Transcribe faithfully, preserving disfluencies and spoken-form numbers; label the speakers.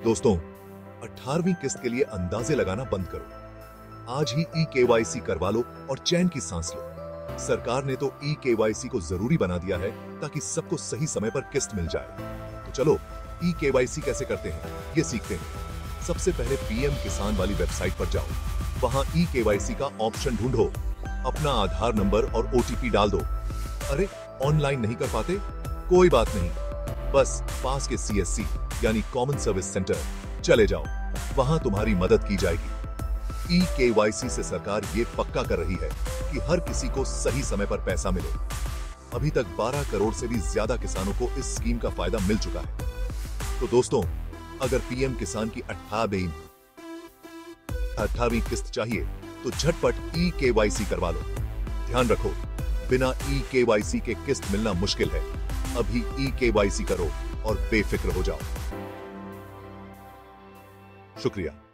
Speaker 1: दोस्तों, अठारहवीं किस्त के लिए अंदाजे लगाना बंद करो। आज ही ई केवाईसी करवा लो और चैन की सांस लो। सरकार ने तो ई केवाईसी को जरूरी बना दिया है ताकि सबको सही समय पर किस्त मिल जाए। तो चलो ई केवाईसी कैसे करते हैं ये सीखते हैं। सबसे पहले पीएम किसान वाली वेबसाइट पर जाओ। वहां ई केवाईसी का ऑप्शन ढूंढो, अपना आधार नंबर और ओटीपी डाल दो। अरे ऑनलाइन नहीं कर पाते? कोई बात नहीं, बस पास के सीएससी यानी कॉमन सर्विस सेंटर चले जाओ, वहां तुम्हारी मदद की जाएगी। ई केवाईसी से सरकार ये पक्का कर रही है कि हर किसी को सही समय पर पैसा मिले। अभी तक बारह करोड़ से भी ज्यादा किसानों को इस स्कीम का फायदा मिल चुका है। तो दोस्तों, अगर पीएम किसान की अठारहवीं अठारहवीं किस्त चाहिए तो झटपट ई केवाईसी करवा लो। ध्यान रखो, बिना ई केवाईसी के किस्त मिलना मुश्किल है। अभी ई केवाईसी करो और बेफिक्र हो जाओ। शुक्रिया।